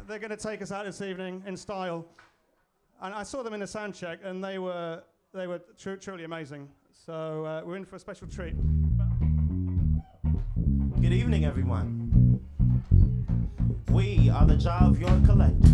they're going to take us out this evening in style. And I saw them in the sound check, and they were truly amazing. So we're in for a special treat. Good evening, everyone. We are the JahOfYork Collective.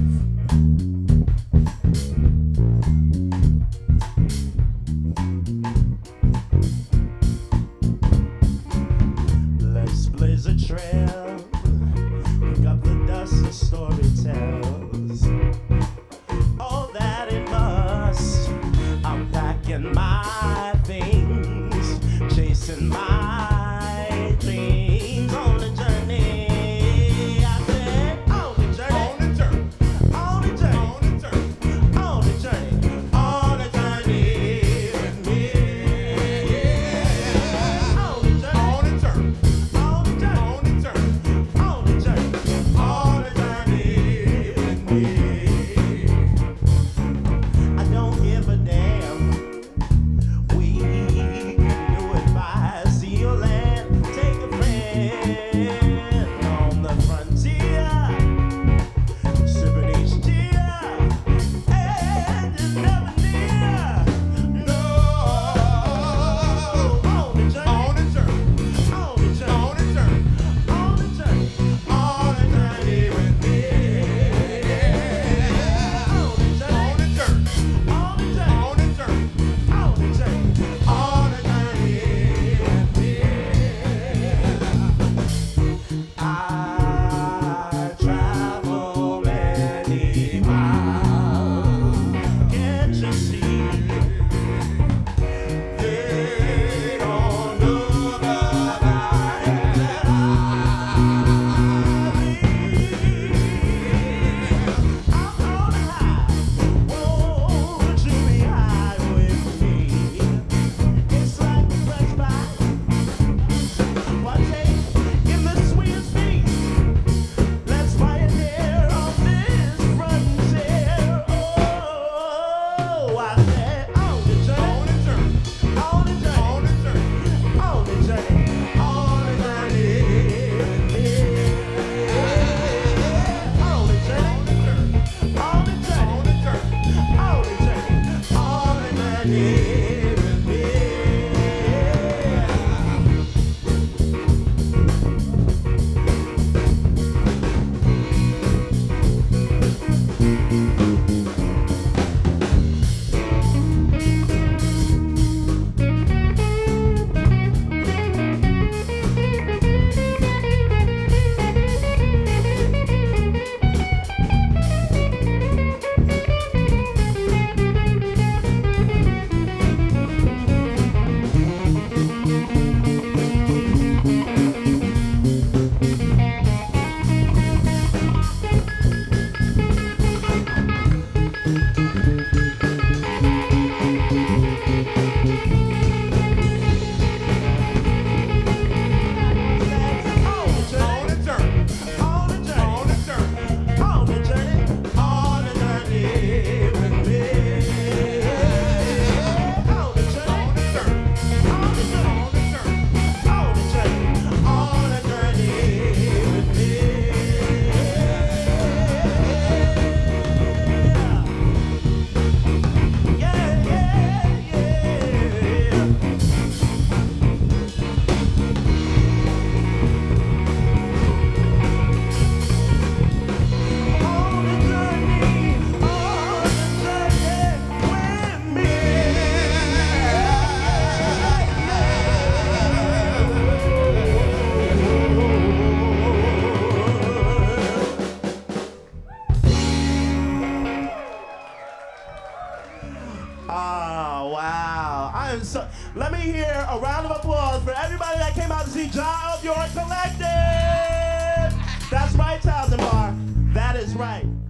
Let's blaze a trail, pick up the dust the story tells. All that it must, I'm packing my things, chasing my dreams on the journey. I said, on the journey, on the journey, on the journey, on the journey, on the journey with me. On the journey, on the journey, on the journey, on the journey with me. I don't give a damn. We can do it by sea or land. Take a friend on the frontier, sipping each tear, and just never near. No, on the journey, on the journey, on the journey, on the journey, on the journey, on the journey with me. On the journey, on the journey, on the journey, on the journey, on the journey with me. I travel many miles, can't you see? They don't know the life that I lead. I'm gonna hide, won't you be high with me? It's like a fresh bite. Partake in the sweetest feast. Let's pioneer on this frontier. Oh, I said on the journey, on the journey, on the journey, on the journey with me. On the journey, on the journey, on the journey, on the journey with me. Oh, wow. Let me hear a round of applause for everybody that came out to see JahOfYork Collective. That's right, Tausend. That is right.